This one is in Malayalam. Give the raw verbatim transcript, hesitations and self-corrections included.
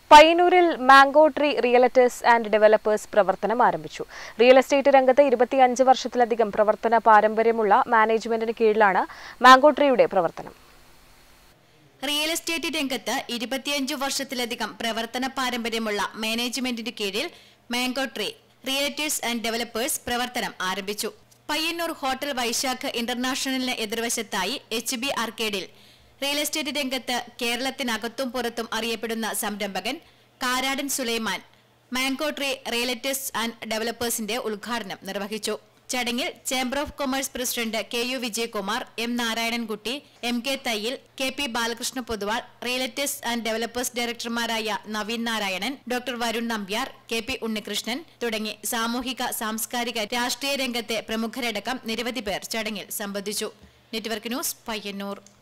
പയ്യന്നൂരിൽ mango tree realtors and developers പ്രവർത്തനം ആരംഭിച്ചു. റിയൽ എസ്റ്റേറ്റ് രംഗത്ത് ഇരുപത്തിയഞ്ച് വർഷത്തിലധികം പ്രവർത്തന പാരമ്പര്യമുള്ള മാനേജ്മെന്റിന് കീഴിലാണ് മാംഗോ ട്രീയുടെ പ്രവർത്തനം. റിയൽ എസ്റ്റേറ്റ് രംഗത്ത് ഇരുപത്തിയഞ്ച് വർഷത്തിലധികം പ്രവർത്തന പാരമ്പര്യമുള്ള മാനേജ്മെന്റിന് കീഴിൽ mango tree realtors and developers പ്രവർത്തനം ആരംഭിച്ചു. പയ്യന്നൂർ ഹോട്ടൽ വൈശാഖ് ഇന്റർനാഷണലിന് എതിർവശത്തായി എച്ച് ബി ആർക്കേഡിൽ റിയൽ എസ്റ്റേറ്റ് രംഗത്ത് കേരളത്തിനകത്തും പുറത്തും അറിയപ്പെടുന്ന സംരംഭകൻ Karadan Sulaiman mango tree realtors and ഡെവലപ്പേഴ്സിന്റെ ഉദ്ഘാടനം നിർവഹിച്ചു. ചടങ്ങിൽ chamber of commerce president K U Vijayakumar, M Narayanankutty, M K Thayyil, K P Balakrishna Poduval, realtors and developers ഡയറക്ടർമാരായ Naveen Narayanan, doctor Varun Nambiar, K P Unnikrishnan തുടങ്ങി സാമൂഹിക സാംസ്കാരിക രാഷ്ട്രീയ രംഗത്തെ പ്രമുഖരടക്കം നിരവധി പേർ ചടങ്ങിൽ സംബന്ധിച്ചു. Network news, Payyanur.